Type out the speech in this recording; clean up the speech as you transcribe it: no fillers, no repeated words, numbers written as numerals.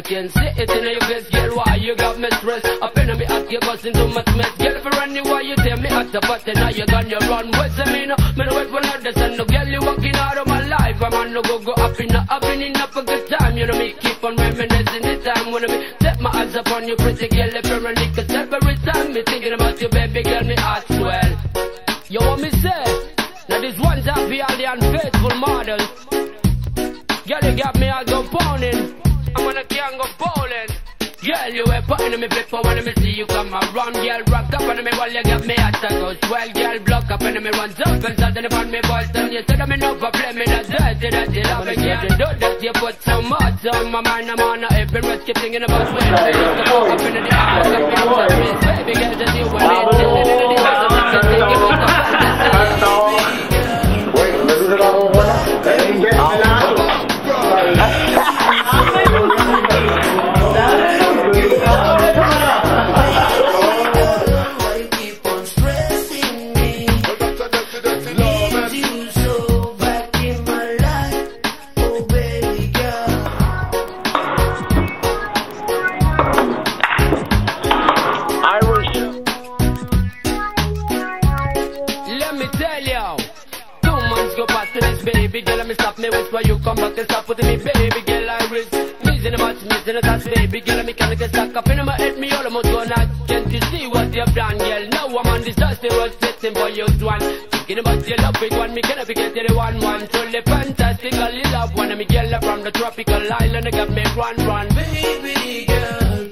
can see it in your face, girl. Why you got me stressed? Up in me at you causing too much mess. Girl, if you run you, why you tell me at the button? Now you gone, you run. What's the mean? Me no wait for another son. No girl, you walking out of my life. I'm on no go up in up a good time. You know me keep on reminiscing the time when me set my eyes upon you, pretty girl. If you're a nigga, every time me thinking about you, baby girl, me heart swell. You want me say? Now these ones are for all the unfaithful models. Girl, you got me all go pounding. I'm gonna can't go bowling. Girl, you were putting me before when me see you come around. Girl, rock up on me while you got me at a go swell. Girl, block up and me runs up and suddenly upon me boys. Then you said I'm in over play me that dirty love. And girl, you do that, you put so much on my mind. I'm on every rest, keep thinking about when I up in the house, up in the baby girl, just you want it. Wait, listen to the whole one. They ain't getting it out. Baby girl, let me stop me with why you come back and stop with me, baby girl. I risk missing the match, missing the touch, baby girl. Let me can't get stuck up in my head, me almost gonna. Can't you see what you've done, girl? Now I'm on this dusty road, setting for you one. Thinking about your love, big one, me can't be getting the one. Truly fantastic, I love one of me girl from the tropical island. I got me run, baby girl.